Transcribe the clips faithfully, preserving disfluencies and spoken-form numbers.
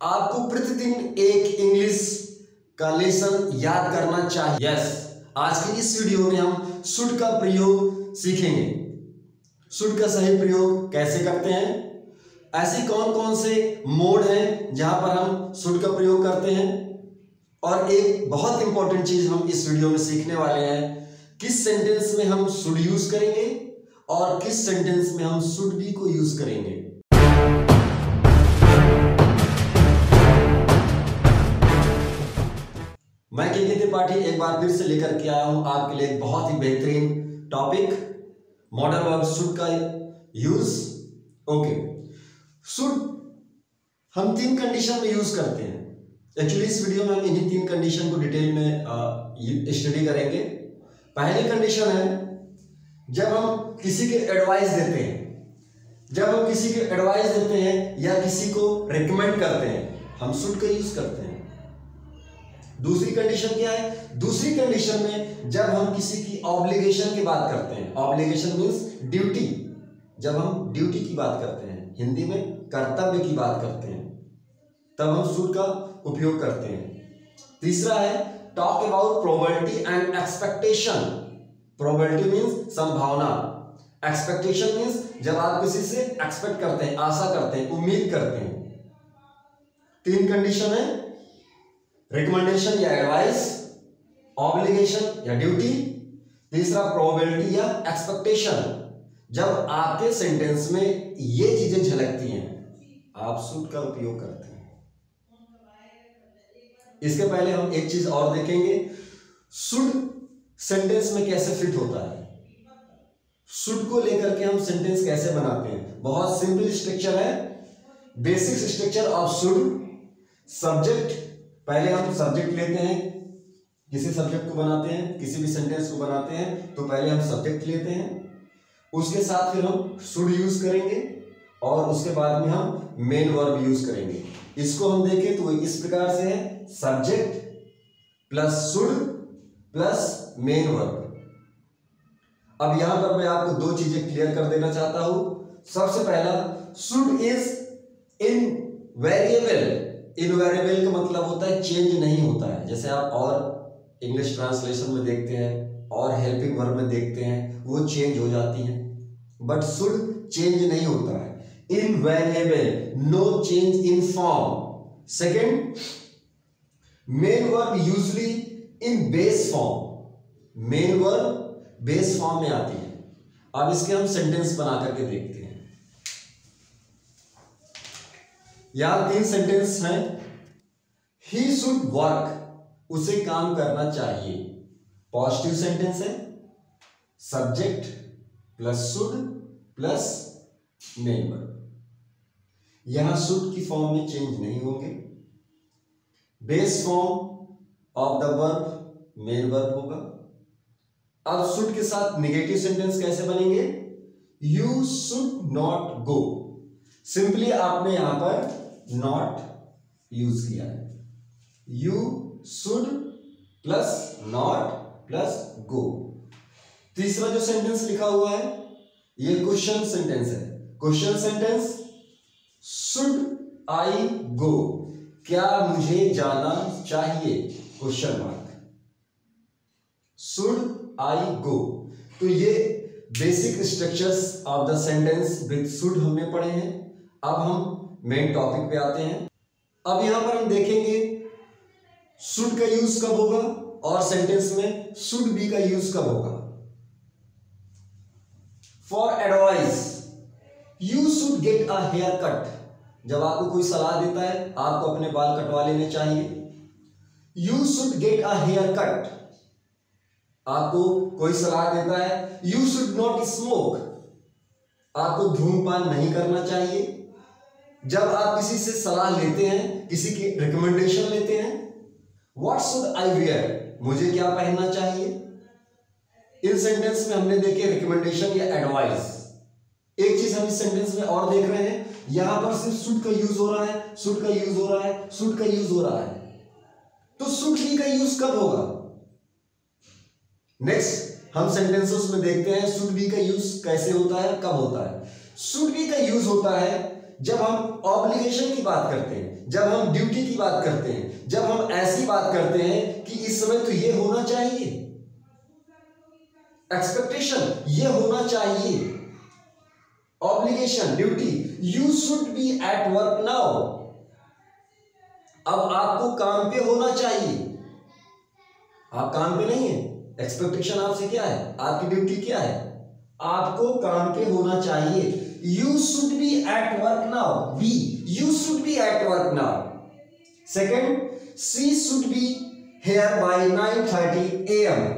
आपको प्रतिदिन एक इंग्लिश का लेसन याद करना चाहिए। यस, आज की इस वीडियो में हम शुड का प्रयोग सीखेंगे। शुड का सही प्रयोग कैसे करते हैं, ऐसे कौन कौन से मोड हैं जहां पर हम शुड का प्रयोग करते हैं, और एक बहुत इंपॉर्टेंट चीज हम इस वीडियो में सीखने वाले हैं, किस सेंटेंस में हम शुड यूज करेंगे और किस सेंटेंस में हम शुड बी को यूज करेंगे। मैं के के त्रिपाठी एक बार फिर से लेकर के आया हूं आपके लिए एक बहुत ही बेहतरीन टॉपिक, मॉडल वर्ब शुड का यूज। ओके, शुड हम तीन कंडीशन में यूज करते हैं। एक्चुअली इस वीडियो में हम इन्हीं तीन कंडीशन को डिटेल में स्टडी करेंगे। पहली कंडीशन है जब हम किसी के एडवाइस देते हैं, जब हम किसी के एडवाइस देते हैं या किसी को रिकमेंड करते हैं, हम शुड का यूज करते हैं। दूसरी कंडीशन क्या है? दूसरी कंडीशन में जब हम किसी की ऑब्लिगेशन की बात करते हैं, ऑब्लिगेशन मींस ड्यूटी, जब हम ड्यूटी की बात करते हैं, हिंदी में कर्तव्य की बात करते हैं, तब हम शुड का उपयोग करते हैं। तीसरा है talk about probability and expectation. Probability means संभावना, एक्सपेक्टेशन मींस जब आप किसी से एक्सपेक्ट करते हैं, आशा करते हैं, उम्मीद करते हैं। तीन कंडीशन है, रिकमेंडेशन या एडवाइस, ऑब्लिगेशन या ड्यूटी, तीसरा प्रोबेबिलिटी या एक्सपेक्टेशन। जब आपके सेंटेंस में ये चीजें झलकती हैं, आप शुड का उपयोग करते हैं। इसके पहले हम एक चीज और देखेंगे, शुड सेंटेंस में कैसे फिट होता है, शुड को लेकर के हम सेंटेंस कैसे बनाते हैं। बहुत सिंपल स्ट्रक्चर है, basic structure of should. Subject, पहले हम सब्जेक्ट लेते हैं, किसी सब्जेक्ट को बनाते हैं, किसी भी सेंटेंस को बनाते हैं तो पहले हम सब्जेक्ट लेते हैं, उसके साथ फिर हम शुड यूज करेंगे और उसके बाद में हम मेन वर्ब यूज करेंगे। इसको हम देखें तो इस प्रकार से है, subject plus should plus main verb. अब यहां पर मैं आपको दो चीजें क्लियर कर देना चाहता हूं। सबसे पहला, शुड इज इनवेरिएबल। इनवेरिएबल का मतलब होता है चेंज नहीं होता है। जैसे आप और इंग्लिश ट्रांसलेशन में देखते हैं और हेल्पिंग वर्ब में देखते हैं, वो चेंज हो जाती हैं, बट शुड चेंज नहीं होता है। Invariable, no change in form. Second, main verb usually in base form. Main verb base form में आती है। अब इसके हम सेंटेंस बना करके देखते हैं। यहां तीन सेंटेंस हैं। ही शुड वर्क, उसे काम करना चाहिए, पॉजिटिव सेंटेंस है। Subject plus should plus main verb. यहां शुड की फॉर्म में चेंज नहीं होंगे। Base form of the verb main verb होगा। अब शुड के साथ नेगेटिव सेंटेंस कैसे बनेंगे? You should not go. Simply आपने यहां पर नॉट यूज किया है। You should plus not plus go. तीसरा जो सेंटेंस लिखा हुआ है ये क्वेश्चन सेंटेंस है। क्वेश्चन सेंटेंस, शुड आई गो, क्या मुझे जाना चाहिए, question mark, should I go. तो ये basic structures of the sentence with should हमने पढ़े हैं। अब हम मेन टॉपिक पे आते हैं। अब यहां पर हम देखेंगे शुड का यूज कब होगा और सेंटेंस में शुड बी का यूज कब होगा। For advice, you should get a haircut. जब आपको कोई सलाह देता है आपको अपने बाल कटवा लेने चाहिए, you should get a haircut. आपको कोई सलाह देता है, यू शुड नॉट स्मोक, आपको धूम्रपान नहीं करना चाहिए। जब आप किसी से सलाह लेते हैं, किसी की रिकमेंडेशन लेते हैं, व्हाट शुड आई वेयर, मुझे क्या पहनना चाहिए। इन सेंटेंस में हमने देखे रिकमेंडेशन या एडवाइस। एक चीज हम इस सेंटेंस में और देख रहे हैं, यहां पर सिर्फ शुड का यूज हो रहा है, शुड का यूज हो रहा है, शुड का यूज हो रहा है। तो शुड बी का यूज कब होगा? नेक्स्ट हम सेंटेंसेस में देखते हैं शुड बी का यूज कैसे होता है, कब होता है। शुड बी का यूज होता है जब हम ऑब्लिगेशन की बात करते हैं, जब हम ड्यूटी की बात करते हैं, जब हम ऐसी बात करते हैं कि इस समय तो ये होना चाहिए, एक्सपेक्टेशन ये होना चाहिए, obligation duty, you should be at work now, अब आपको काम पे होना चाहिए, आप काम पे नहीं है, एक्सपेक्टेशन आपसे क्या है, आपकी ड्यूटी क्या है, आपको काम पे होना चाहिए, you should be at work now, be, you should be at work now. Second, she should be here by nine thirty A M,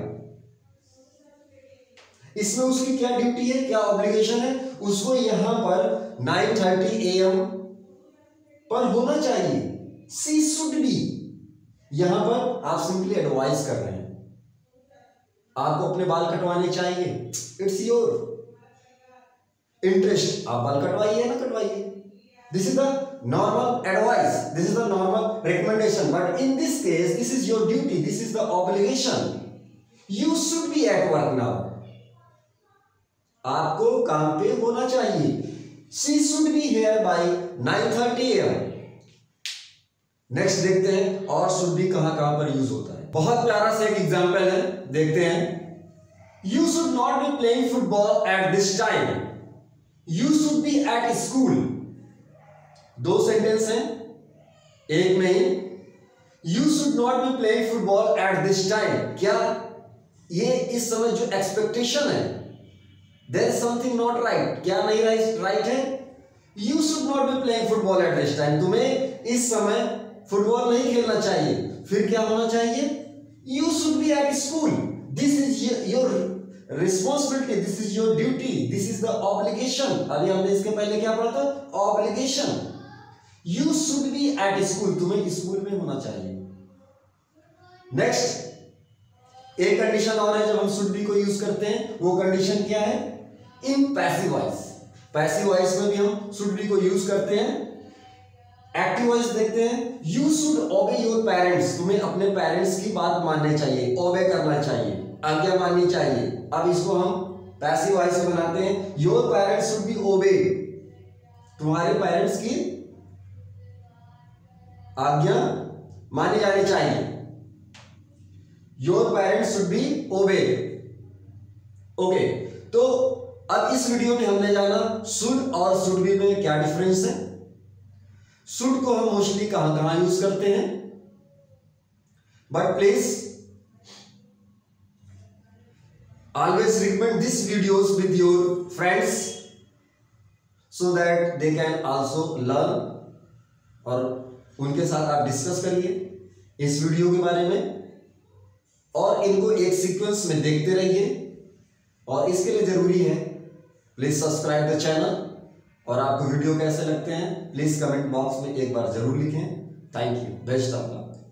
इसमें उसकी क्या ड्यूटी है, क्या ऑब्लिगेशन है, उसको यहां पर नाइन थर्टी ए एम पर होना चाहिए, शी शुड बी, यहां पर आप सिंपली एडवाइस कर रहे हैं, आपको अपने बाल कटवाने चाहिए, इट्स योर इंटरेस्ट, आप बाल कटवाइए ना कटवाइए, this is the normal advice, this is the normal recommendation, but in this case this is your duty, this is the obligation, you should be at work now, आपको काम पे होना चाहिए, she should be here by nine thirty A M. Next देखते हैं और should be कहां कहां पर यूज होता है, बहुत प्यारा सा एक एग्जांपल है, देखते हैं, you should not be playing football at this time, you should be at school, दो सेंटेंस हैं एक में ही, you should not be playing football at this time, क्या ये इस समय जो एक्सपेक्टेशन है, there is something not right, क्या नहीं राइट है, you should not be playing football at this time, तुम्हें इस समय फुटबॉल नहीं खेलना चाहिए, फिर क्या होना चाहिए, you should be at school, this is your responsibility, this is your duty, this is the obligation, अभी हमने इसके पहले क्या पढ़ा था, obligation, you should be at school, तुम्हें स्कूल में होना चाहिए। नेक्स्ट एक कंडीशन और है जब हम शुड बी को यूज करते हैं, वो कंडीशन क्या है, in passive voice, passive voice में भी हम शुड बी को यूज करते हैं। एक्टिव वॉइस देखते हैं, you should obey your parents, तुम्हें अपने पेरेंट्स की बात माननी चाहिए, ओबे करना चाहिए, आज्ञा माननी चाहिए, अब इसको हम पैसिव वॉइस में बनाते हैं, योर पेरेंट्स शुड बी ओबे, तुम्हारे पेरेंट्स की आज्ञा मानी जानी चाहिए, your parents should be obey. Okay, तो अब इस वीडियो में हमने जाना शुड और शुड बी में क्या डिफरेंस है, शुड को हम मोस्टली कहां कहां यूज करते हैं, but please always recommend these videos with your friends so that they can also learn, और उनके साथ आप डिस्कस करिए इस वीडियो के बारे में और इनको एक सीक्वेंस में देखते रहिए, और इसके लिए जरूरी है प्लीज सब्सक्राइब द चैनल, और आपको वीडियो कैसे लगते हैं प्लीज कमेंट बॉक्स में एक बार जरूर लिखें। Thank you, best of luck.